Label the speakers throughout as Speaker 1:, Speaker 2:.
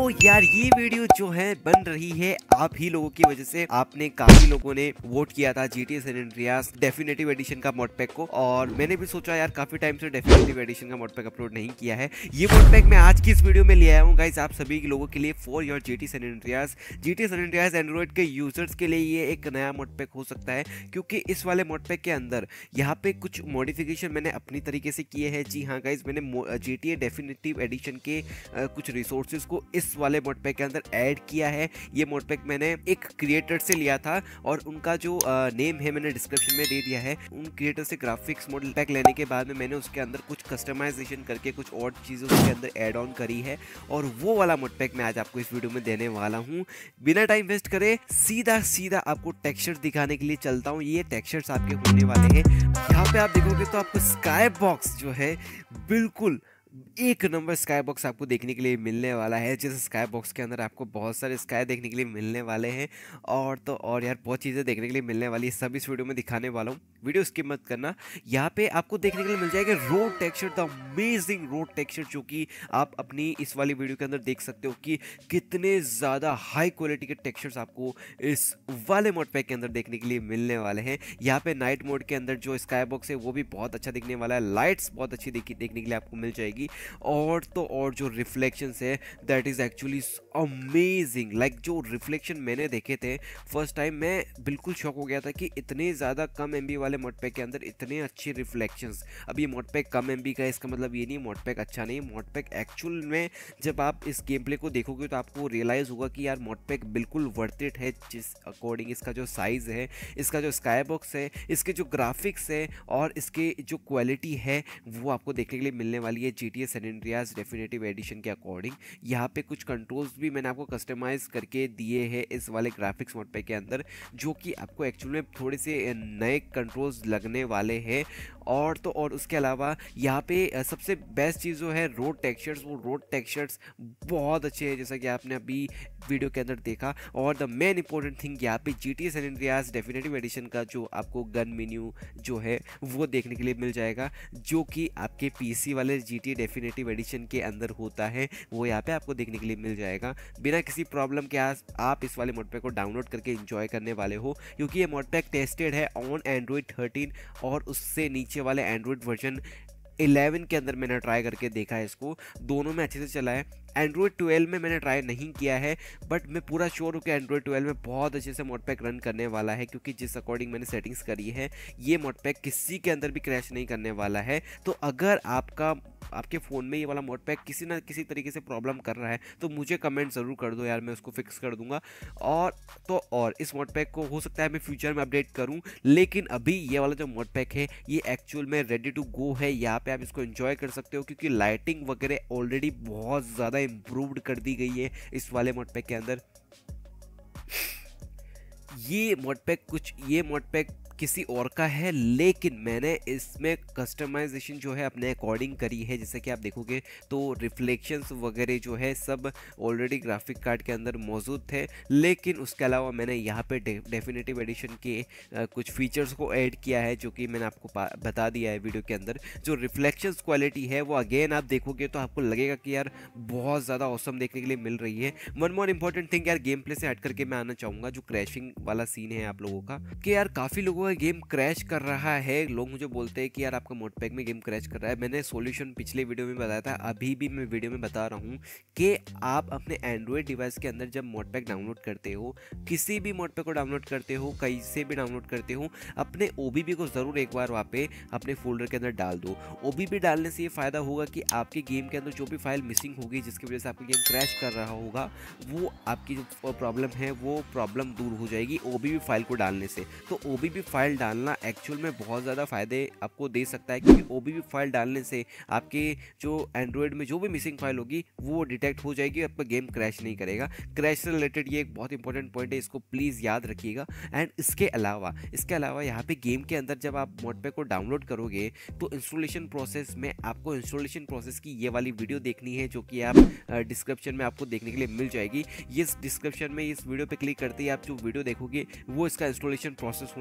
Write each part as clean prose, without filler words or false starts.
Speaker 1: यार ये वीडियो जो है बन रही है आप ही लोगों की वजह से। आपने काफी लोगों ने वोट किया था GTA San Andreas definitive edition का मोड पैक को, और मैंने भी सोचा यार काफी टाइम से डेफिनेटिव एडिशन का मोड पैक अपलोड नहीं किया है। ये मोड पैक मैं आज की इस वीडियो में ले आया हूँ गाइस आप सभी लोगों के लिए for your GTA San Andreas Android के यूजर्स के लिए ये एक नया मोड पैक हो सकता है, क्योंकि इस वाले मोड पैक के अंदर यहाँ पे कुछ मॉडिफिकेशन मैंने अपनी तरीके से किए हैं। जी हाँ गाइस, मैंने GTA डेफिनेटिव एडिशन के कुछ रिसोर्सेज को इस वाले मोड पैक के अंदर ऐड किया है। ये मोड पैक मैंने एक क्रिएटर से लिया था और उनका जो नेम है मैंने डिस्क्रिप्शन में दे दिया है। उन क्रिएटर से ग्राफिक्स मोड पैक लेने के बाद में मैंने उसके अंदर कुछ कस्टमाइजेशन करके कुछ और चीज़ों के अंदर ऐड ऑन करी है, और वो वाला मोड पैक मैं आज आपको इस वीडियो में देने वाला हूँ। बिना टाइम वेस्ट करे सीधा आपको टेक्सचर्स दिखाने के लिए चलता हूँ। ये टेक्सचर्स आपके होने वाले हैं। यहाँ पे आप देखोगे तो आपको स्काई बॉक्स जो है बिल्कुल एक नंबर स्काई बॉक्स आपको देखने के लिए मिलने वाला है। जैसे स्काई बॉक्स के अंदर आपको बहुत सारे स्काई देखने के लिए मिलने वाले हैं, और यार बहुत चीज़ें देखने के लिए मिलने वाली है। सब इस वीडियो में दिखाने वाला हूँ, वीडियो स्किप मत करना। यहाँ पे आपको देखने के लिए मिल जाएगा road texture, the amazing road texture, जो कि आप अपनी इस वाली वीडियो के अंदर देख सकते हो कि कितने ज़्यादा हाई क्वालिटी के टेक्सचर्स आपको इस वाले मोड पैक के अंदर देखने के लिए मिलने वाले हैं। यहाँ पे नाइट मोड के अंदर जो स्काई बॉक्स है वो भी बहुत अच्छा दिखने वाला है। लाइट्स बहुत अच्छी देखने के लिए आपको मिल जाएगी, और जो रिफ्लेक्शंस है that is actually amazing. Like जो रिफ्लेक्शन मैंने देखे थे फर्स्ट टाइम, मैं बिल्कुल शॉक हो गया था कि इतने ज़्यादा कम एमबी वाले मोड पैक के अंदर इतने अच्छे रिफ्लेक्शंस। अब ये मोड पैक कम एमबी का है, इसका मतलब ये नहीं मोड पैक अच्छा नहीं। मोड पैक एक्चुअल में जब आप इस गेम प्ले को देखोगे तो आपको रियलाइज़ होगा कि यार मोड पैक बिल्कुल वर्थ इट है, जिस अकॉर्डिंग इसका जो साइज़ है, इसका जो स्काई बॉक्स है, इसके जो ग्राफिक्स है और इसके जो क्वालिटी है वो आपको देखने के लिए मिलने वाली है GTA San Andreas definitive edition के अकॉर्डिंग। यहाँ पे कुछ कंट्रोल्स भी मैंने आपको कस्टमाइज करके दिए हैं इस वाले ग्राफिक्स मोड पैक के अंदर, जो कि आपको एक्चुअल में थोड़े से नए कंट्रोल्स लगने वाले हैं। और उसके अलावा यहाँ पे सबसे बेस्ट चीज़ जो है रोड टेक्सचर्स, वो रोड टेक्सचर्स बहुत अच्छे हैं जैसा कि आपने अभी वीडियो के अंदर देखा। और द मेन इंपॉर्टेंट थिंग यहाँ पे GTA San Andreas definitive edition का जो आपको गन मेन्यू जो है वो देखने के लिए मिल जाएगा, जो कि आपके PC वाले GTA डेफिनेटिव एडिशन के अंदर होता है, वो यहाँ पे आपको देखने के लिए मिल जाएगा। बिना किसी प्रॉब्लम के आप इस वाले मोड पैक को डाउनलोड करके एंजॉय करने वाले हो, क्योंकि ये मोड पैक टेस्टेड है ऑन एंड्रॉइड 13 और उससे नीचे वाले एंड्रॉइड वर्जन 11 के अंदर मैंने ट्राई करके देखा है। इसको दोनों में अच्छे से चला है। एंड्रॉइड 12 में मैंने ट्राई नहीं किया है, बट मैं पूरा श्योर हूँ कि एंड्रॉइड 12 में बहुत अच्छे से मोड पैक रन करने वाला है, क्योंकि जिस अकॉर्डिंग मैंने सेटिंग्स करी है ये मोड पैक किसी के अंदर भी क्रैश नहीं करने वाला है। तो अगर आपके फ़ोन में ये वाला मोड पैक किसी ना किसी तरीके से प्रॉब्लम कर रहा है तो मुझे कमेंट ज़रूर कर दो यार, मैं उसको फिक्स कर दूंगा। और इस मोड पैक को हो सकता है मैं फ्यूचर में अपडेट करूं, लेकिन अभी ये वाला जो मोड पैक है ये एक्चुअल में रेडी टू गो है। यहाँ पे आप इसको एंजॉय कर सकते हो, क्योंकि लाइटिंग वगैरह ऑलरेडी बहुत ज़्यादा इम्प्रूव्ड कर दी गई है इस वाले मोड पैक के अंदर। ये मोड पैक किसी और का है, लेकिन मैंने इसमें कस्टमाइजेशन जो है अपने अकॉर्डिंग करी है। जैसे कि आप देखोगे तो रिफ्लेक्शंस वगैरह जो है सब ऑलरेडी ग्राफिक कार्ड के अंदर मौजूद थे, लेकिन उसके अलावा मैंने यहाँ पे डेफिनेटिव एडिशन के कुछ फीचर्स को ऐड किया है, जो कि मैंने आपको बता दिया है वीडियो के अंदर। जो रिफ्लेक्शंस क्वालिटी है वो अगेन आप देखोगे तो आपको लगेगा कि यार बहुत ज़्यादा औसम देखने के लिए मिल रही है। वन मोर इंपॉर्टेंट थिंग यार, गेम प्ले से हट करके मैं आना चाहूँगा जो क्रैशिंग वाला सीन है आप लोगों का, कि यार काफ़ी लोगों गेम क्रैश कर रहा है। लोग मुझे बोलते हैं कि यार आपका मोड पैक में गेम क्रैश कर रहा है। मैंने सॉल्यूशन पिछले वीडियो में बताया था, अभी भी मैं वीडियो में बता रहा हूँ कि आप अपने एंड्रॉयड डिवाइस के अंदर जब मोड पैक डाउनलोड करते हो, किसी भी मोड पैक को डाउनलोड करते हो, कहीं से भी डाउनलोड करते हो, अपने OBB को ज़रूर एक बार वहाँ पे अपने फोल्डर के अंदर डाल दो। OBB डालने से ये फ़ायदा होगा कि आपके गेम के अंदर जो भी फाइल मिसिंग होगी जिसकी वजह से आपका गेम क्रैश कर रहा होगा, वो आपकी जो प्रॉब्लम है वो प्रॉब्लम दूर हो जाएगी OBB फाइल को डालने से। तो OBB फाइल डालना एक्चुअल में बहुत ज़्यादा फ़ायदे आपको दे सकता है, क्योंकि OBB फाइल डालने से आपके जो एंड्रॉयड में जो भी मिसिंग फाइल होगी वो डिटेक्ट हो जाएगी, आपका गेम क्रैश नहीं करेगा। क्रैश से रिलेटेड ये एक बहुत इंपॉर्टेंट पॉइंट है, इसको प्लीज़ याद रखिएगा। एंड इसके अलावा यहाँ पे गेम के अंदर जब आप मोड पैक को डाउनलोड करोगे तो इंस्टॉलेशन प्रोसेस में आपको इंस्टॉलेशन प्रोसेस की ये वाली वीडियो देखनी है, जो कि आप डिस्क्रिप्शन में आपको देखने के लिए मिल जाएगी। ये डिस्क्रिप्शन में इस वीडियो पे क्लिक करते ही आप जो वीडियो देखोगे वो इसका इंस्टॉलेशन प्रोसेस होने वाला है।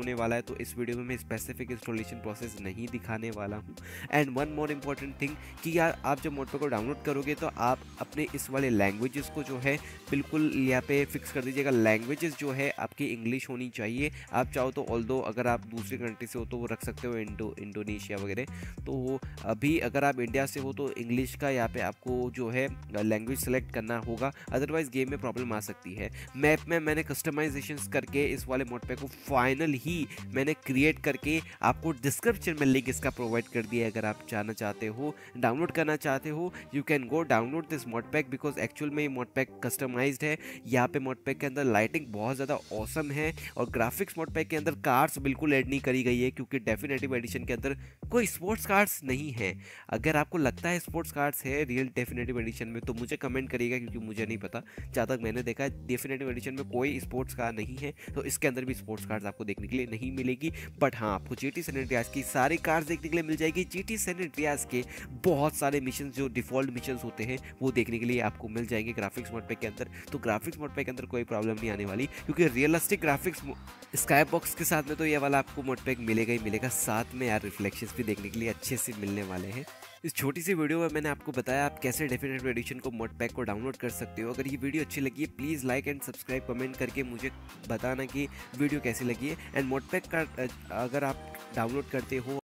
Speaker 1: तो इस वीडियो में मैं स्पेसिफिक इंस्टॉलेशन प्रोसेस नहीं दिखाने वाला हूँ। And one more important thing कि यार आप जब मोडपैक को डाउनलोड करोगे तो आप अपने इस वाले लैंग्वेजेस को जो है बिल्कुल यहाँ पे फिक्स कर दीजिएगा। लैंग्वेजेस जो है आपकी इंग्लिश होनी चाहिए। आप चाहो तो ऑल्दो अगर आप दूसरी कंट्री से हो तो वो रख सकते हो, इंडोनेशिया वगैरह। तो अभी अगर आप इंडिया से हो तो इंग्लिश का यहाँ पे आपको जो है लैंग्वेज सेलेक्ट करना होगा, अदरवाइज गेम में प्रॉब्लम आ सकती है। मैप में मैंने कस्टमाइजेशंस करके इस वाले मोडपैक को फाइनल ही मैंने क्रिएट करके आपको डिस्क्रिप्शन में लिंक इसका प्रोवाइड कर दिया है। अगर आप जाना चाहते हो, डाउनलोड करना चाहते हो, you can go download this mod pack because actual में ये मोडपैक कस्टमाइज्ड है। यहाँ पे मोडपैक के अंदर लाइटिंग बहुत ज़्यादा ऑसम है और ग्राफिक्स मोडपैक के अंदर कार्स बिल्कुल ऐड नहीं करी गई है क्योंकि डेफिनेटिव एडिशन के अंदर कोई स्पोर्ट्स कार्ड्स नहीं है। अगर आपको लगता है स्पोर्ट्स कार्ड्स है रियल डेफिनेटिव एडिशन में तो मुझे कमेंट करिएगा, क्योंकि मुझे नहीं पता। जहाँ तक मैंने देखा है डेफिनेटिव एडिशन में कोई स्पोर्ट्स कार नहीं है, तो इसके अंदर भी स्पोर्ट्स कार्ड्स आपको देखने के लिए नहीं मिलेगी। बट हाँ, आपको जीटी सैन एंड्रियास की सारी कार्स देखने के लिए मिल जाएगी। जीटी सैन एंड्रियास के बहुत सारे मिशन जो डिफॉल्ट मिशन होते हैं वो देखने के लिए आपको मिल जाएंगे ग्राफिक्स मोडपैक के अंदर। तो ग्राफिक्स मोडपैक के अंदर कोई प्रॉब्लम नहीं आने वाली, क्योंकि रियलिस्टिक ग्राफिक्स स्काई बॉक्स के साथ में तो ये वाला आपको मोडपैक मिलेगा ही मिलेगा। साथ में यार रिफ्लेक्शंस भी देखने के लिए अच्छे से मिलने वाले हैं। इस छोटी सी वीडियो में मैंने आपको बताया आप कैसे डेफिनेटिव एडिशन को मोडपैक को डाउनलोड कर सकते हो। अगर ये वीडियो अच्छी लगी है please like and subscribe comment करके मुझे बताना कि वीडियो कैसी लगी है। एंड मोडपैक का अगर आप डाउनलोड करते हो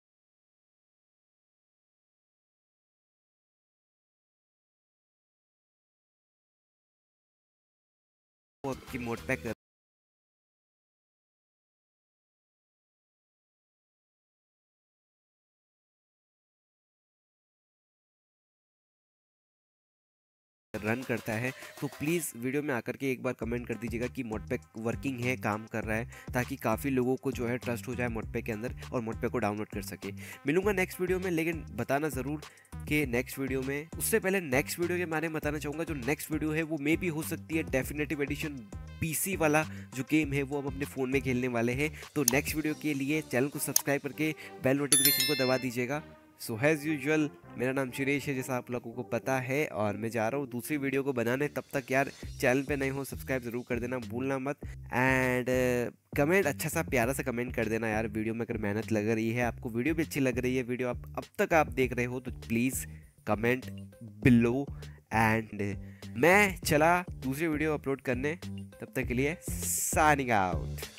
Speaker 1: आपकी मोडपैक रन करता है तो प्लीज़ वीडियो में आकर के एक बार कमेंट कर दीजिएगा कि मोडपैक वर्किंग है, काम कर रहा है, ताकि काफ़ी लोगों को जो है ट्रस्ट हो जाए मोडपैक के अंदर और मोडपैक को डाउनलोड कर सके। मिलूंगा नेक्स्ट वीडियो में, लेकिन बताना ज़रूर कि नेक्स्ट वीडियो में, उससे पहले नेक्स्ट वीडियो के बारे में बताना चाहूँगा। जो नेक्स्ट वीडियो है वो मे भी हो सकती है डेफिनेटिव एडिशन पीसी वाला जो गेम है वो हम अपने फ़ोन में खेलने वाले हैं। तो नेक्स्ट वीडियो के लिए चैनल को सब्सक्राइब करके बेल नोटिफिकेशन को दबा दीजिएगा। सो हैज़ यूजुअल मेरा नाम सुरेश है, जैसा आप लोगों को पता है, और मैं जा रहा हूँ दूसरी वीडियो को बनाने। तब तक यार चैनल पे नए हो सब्सक्राइब ज़रूर कर देना, भूलना मत। एंड कमेंट अच्छा सा प्यारा सा कमेंट कर देना यार। वीडियो में अगर मेहनत लग रही है, आपको वीडियो भी अच्छी लग रही है, वीडियो आप अब तक आप देख रहे हो तो प्लीज़ कमेंट बिलो। एंड मैं चला दूसरी वीडियो अपलोड करने, तब तक के लिए साइनिंग आउट।